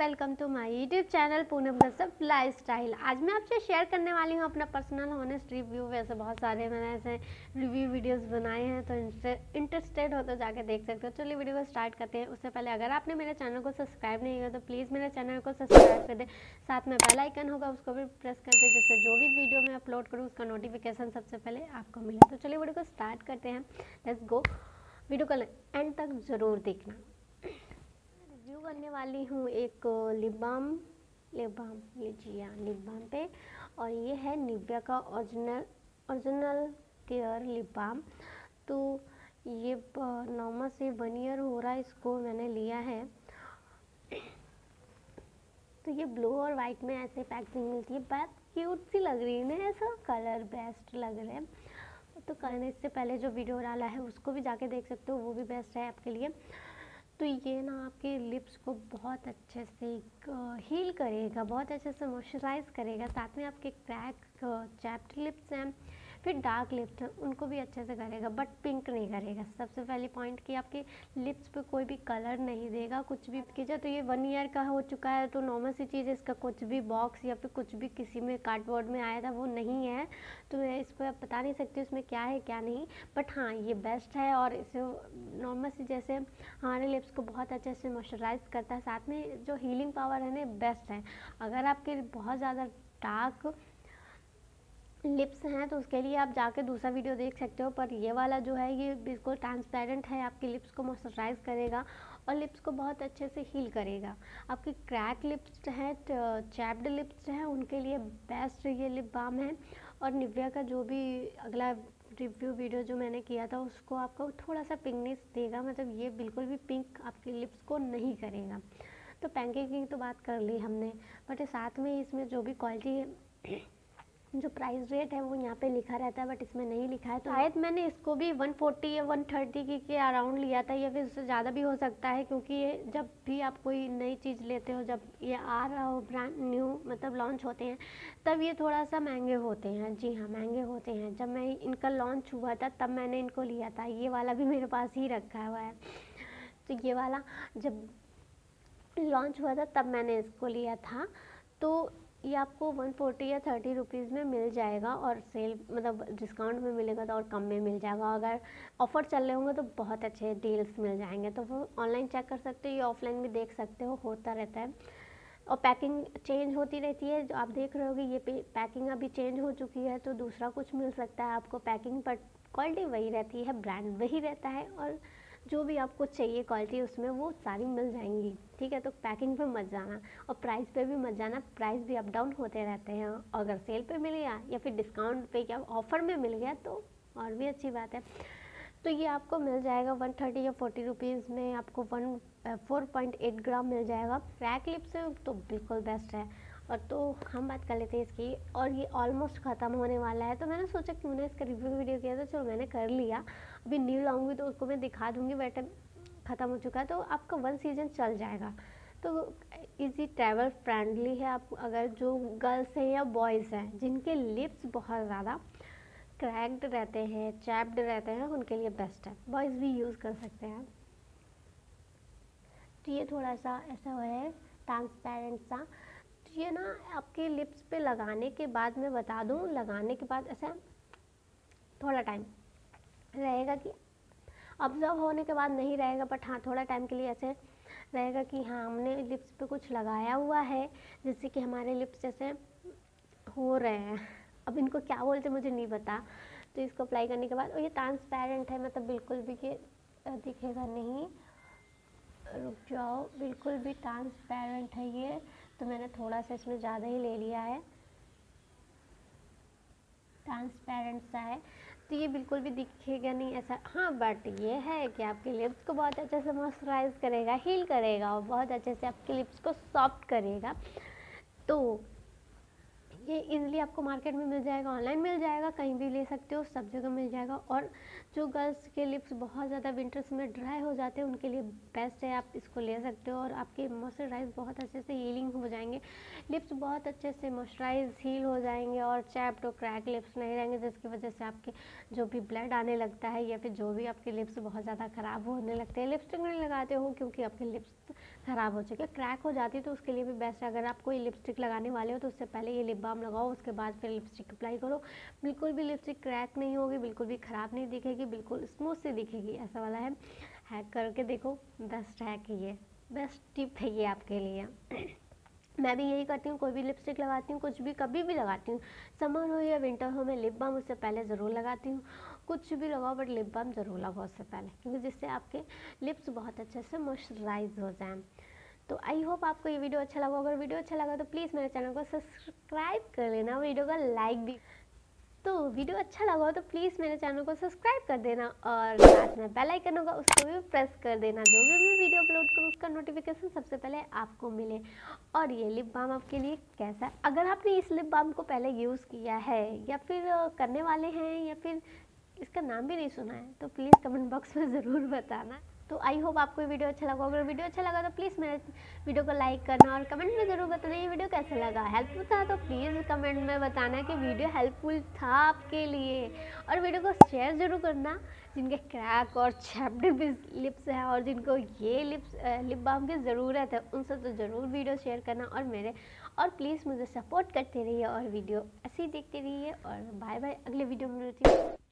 Welcome to my YouTube channel Poonam Kashyap lifestyle. आज मैं आपसे शेयर करने वाली हूँ अपना पर्सनल ऑनेस्ट रिव्यू। वैसे बहुत सारे मैंने ऐसे रिव्यू वीडियोस बनाए हैं, तो इनसे इंटरेस्टेड हो तो जाके देख सकते हो। चलिए वीडियो को स्टार्ट करते हैं। उससे पहले अगर आपने मेरे चैनल को सब्सक्राइब नहीं किया तो प्लीज़ मेरे चैनल को सब्सक्राइब कर दे, साथ में बेल आइकन होगा उसको भी प्रेस कर दे, जिससे जो भी वीडियो मैं अपलोड करूँ उसका नोटिफिकेशन सबसे पहले आपको मिले। तो चलिए वीडियो को स्टार्ट करते हैं। Let's go. वीडियो को एंड तक ज़रूर देखना। रिव्यू करने वाली हूँ एक लिप बाम लीजिए लिप बाम पे, और ये है निविया का ओरिजिनल केयर लिप बाम। तो ये नॉर्मल से 1 ईयर हो रहा है इसको मैंने लिया है। तो ये ब्लू और वाइट में ऐसे पैकिंग मिलती है, बहुत क्यूट सी लग रही है ना, ऐसा कलर बेस्ट लग रहा है। तो मैंने इससे पहले जो वीडियो डाला है उसको भी जाके देख सकते हो, वो भी बेस्ट है आपके लिए। तो ये ना आपके लिप्स को बहुत अच्छे से हील करेगा, बहुत अच्छे से मॉइस्चराइज करेगा, साथ में आपके क्रैक चैप्ड लिप्स हैं, फिर डार्क लिप्स हैं, उनको भी अच्छे से करेगा, बट पिंक नहीं करेगा। सबसे पहली पॉइंट कि आपके लिप्स पे कोई भी कलर नहीं देगा कुछ भी कीजिए। तो ये 1 ईयर का हो चुका है, तो नॉर्मल सी चीज़, इसका कुछ भी बॉक्स या फिर कुछ भी किसी में कार्डबोर्ड में आया था वो नहीं है, तो मैं इस पर बता नहीं सकती उसमें क्या है क्या नहीं। बट हाँ, ये बेस्ट है और इसे नॉर्मल सी जैसे हमारे लिप्स को बहुत अच्छे से मॉइस्चराइज करता है, साथ में जो हीलिंग पावर है ना बेस्ट है। अगर आपके बहुत ज़्यादा डार्क लिप्स हैं तो उसके लिए आप जाके दूसरा वीडियो देख सकते हो, पर ये वाला जो है ये बिल्कुल ट्रांसपेरेंट है, आपके लिप्स को मॉइस्चराइज करेगा और लिप्स को बहुत अच्छे से हील करेगा। आपके क्रैक लिप्स हैं, चैप्ड लिप्स हैं, उनके लिए बेस्ट ये लिप बाम है। और निविया का जो भी अगला रिव्यू वीडियो जो मैंने किया था उसको आपको थोड़ा सा पिंकनेस देगा, मतलब ये बिल्कुल भी पिंक आपके लिप्स को नहीं करेगा। तो पैनकेक की तो बात कर ली हमने, बट साथ में इसमें जो भी क्वालिटी है, जो प्राइस रेट है वो यहाँ पे लिखा रहता है, बट इसमें नहीं लिखा है। तो शायद मैंने इसको भी 140 या 130 के अराउंड लिया था, या फिर उससे ज़्यादा भी हो सकता है, क्योंकि ये जब भी आप कोई नई चीज़ लेते हो, जब ये आ रहा हो ब्रांड न्यू मतलब लॉन्च होते हैं, तब ये थोड़ा सा महंगे होते हैं। जी हाँ, महंगे होते हैं। जब मैं इनका लॉन्च हुआ था तब मैंने इनको लिया था, ये वाला भी मेरे पास ही रखा हुआ है। तो ये वाला जब लॉन्च हुआ था तब मैंने इसको लिया था। तो ये आपको 140 या 30 रुपीज़ में मिल जाएगा, और सेल मतलब डिस्काउंट में मिलेगा तो और कम में मिल जाएगा। अगर ऑफ़र चल रहे होंगे तो बहुत अच्छे डील्स मिल जाएंगे, तो वो ऑनलाइन चेक कर सकते हो या ऑफलाइन भी देख सकते हो, होता रहता है। और पैकिंग चेंज होती रहती है, जो आप देख रहे होगे ये पैकिंग अभी चेंज हो चुकी है, तो दूसरा कुछ मिल सकता है आपको पैकिंग, पर क्वालिटी वही रहती है, ब्रांड वही रहता है, और जो भी आपको चाहिए क्वालिटी उसमें वो सारी मिल जाएंगी। ठीक है, तो पैकिंग पे मत जाना और प्राइस पे भी मत जाना, प्राइस भी अप डाउन होते रहते हैं। अगर सेल पे मिल गया या फिर डिस्काउंट पे या ऑफ़र में मिल गया तो और भी अच्छी बात है। तो ये आपको मिल जाएगा 130 या 40 रुपीज़ में, आपको 4.8 ग्राम मिल जाएगा। क्रैक लिप से तो बिल्कुल बेस्ट है। और तो हम बात कर लेते हैं इसकी, और ये ऑलमोस्ट ख़त्म होने वाला है, तो मैंने सोचा क्यों ना इसका रिव्यू वीडियो किया, तो चलो मैंने कर लिया। अभी न्यू लाऊंगी तो उसको मैं दिखा दूँगी, बट ख़त्म हो चुका है तो आपका 1 सीज़न चल जाएगा। तो इजी ट्रैवल फ्रेंडली है। आप अगर जो गर्ल्स हैं या बॉयज़ हैं जिनके लिप्स बहुत ज़्यादा क्रैक्ड रहते हैं, चैप्ड रहते हैं, उनके लिए बेस्ट है। बॉयज़ भी यूज़ कर सकते हैं। तो ये थोड़ा सा ऐसा है ट्रांसपेरेंट सा। तो ये ना आपके लिप्स पे लगाने के बाद मैं बता दूँ, लगाने के बाद ऐसा थोड़ा टाइम रहेगा कि ऑब्जर्व होने के बाद नहीं रहेगा, बट हाँ थोड़ा टाइम के लिए ऐसे रहेगा कि हाँ हमने लिप्स पे कुछ लगाया हुआ है, जिससे कि हमारे लिप्स जैसे हो रहे हैं। अब इनको क्या बोलते मुझे नहीं पता। तो इसको अप्लाई करने के बाद, और ये ट्रांसपेरेंट है, मतलब बिल्कुल भी ये दिखेगा नहीं, रुक जाओ, बिल्कुल भी ट्रांसपेरेंट है ये। तो मैंने थोड़ा सा इसमें ज़्यादा ही ले लिया है, ट्रांसपेरेंट सा है, तो ये बिल्कुल भी दिखेगा नहीं ऐसा। हाँ, बट ये है कि आपके लिप्स को बहुत अच्छे से मॉइस्चराइज करेगा, हील करेगा, और बहुत अच्छे से आपके लिप्स को सॉफ्ट करेगा। तो ये इजीली आपको मार्केट में मिल जाएगा, ऑनलाइन मिल जाएगा, कहीं भी ले सकते हो, सब जगह मिल जाएगा। और जो गर्ल्स के लिप्स बहुत ज़्यादा विंटर्स में ड्राई हो जाते हैं उनके लिए बेस्ट है, आप इसको ले सकते हो और आपके मॉइस्चराइज बहुत अच्छे से हीलिंग हो जाएंगे, लिप्स बहुत अच्छे से मॉइस्चराइज हील हो जाएंगे और चैप्ड और क्रैक लिप्स नहीं रहेंगे, जिसकी वजह से आपके जो भी ब्लड आने लगता है या फिर जो भी आपके लिप्स बहुत ज़्यादा ख़राब होने लगते हैं। लिपस्टिक नहीं लगाते हो क्योंकि आपके लिप्स ख़राब हो चुके, क्रैक हो जाती है, तो उसके लिए भी बेस्ट है। अगर आप कोई लिपस्टिक लगाने वाले हो तो उससे पहले ये लिप बाम लगाओ, उसके बाद फिर लिपस्टिक अप्लाई करो। बिल्कुल भी लिपस्टिक क्रैक नहीं होगी, बिल्कुल भी ख़राब नहीं दिखेगी, बिल्कुल स्मूथ सी दिखेगी, ऐसा वाला है। हैक करके देखो, बेस्ट हैक है ये, बेस्ट टिप है ये आपके लिए। मैं भी यही करती हूँ, कोई भी लिपस्टिक लगाती हूँ, कुछ भी कभी भी लगाती हूँ, समर हो या विंटर हो, मैं लिप बाम उससे पहले ज़रूर लगाती हूँ। कुछ भी लगाओ बट लिप बाम ज़रूर लगाओ उससे पहले, क्योंकि जिससे आपके लिप्स बहुत अच्छे से मॉइस्चराइज हो जाएं। तो आई होप आपको ये वीडियो अच्छा लगा। अगर वीडियो अच्छा लगा तो प्लीज़ मेरे चैनल को सब्सक्राइब कर लेना, वीडियो का लाइक भी। तो वीडियो अच्छा लगा हो तो प्लीज़ मेरे चैनल को सब्सक्राइब कर देना और साथ में बेल आइकन होगा उसको भी प्रेस कर देना, जो भी मैं वीडियो अपलोड करूँ उसका नोटिफिकेशन सबसे पहले आपको मिले। और ये लिप बाम आपके लिए कैसा है, अगर आपने इस लिप बाम को पहले यूज़ किया है या फिर करने वाले हैं या फिर इसका नाम भी नहीं सुना है, तो प्लीज़ कमेंट बॉक्स में ज़रूर बताना। तो आई होप आपको ये वीडियो अच्छा लगा। अगर वीडियो अच्छा लगा तो प्लीज़ मेरे वीडियो को लाइक करना और कमेंट में ज़रूर बताना ये वीडियो कैसा लगा। हेल्पफुल था तो प्लीज़ कमेंट में बताना कि वीडियो हेल्पफुल था आपके लिए, और वीडियो को शेयर ज़रूर करना जिनके क्रैक और चैप्ड लिप्स है और जिनको ये लिप बाम की ज़रूरत है, उनसे तो ज़रूर वीडियो शेयर करना। और प्लीज़ मुझे सपोर्ट करते रहिए और वीडियो ऐसे ही देखते रहिए। और बाय बाय, अगले वीडियो में मिलती हूँ।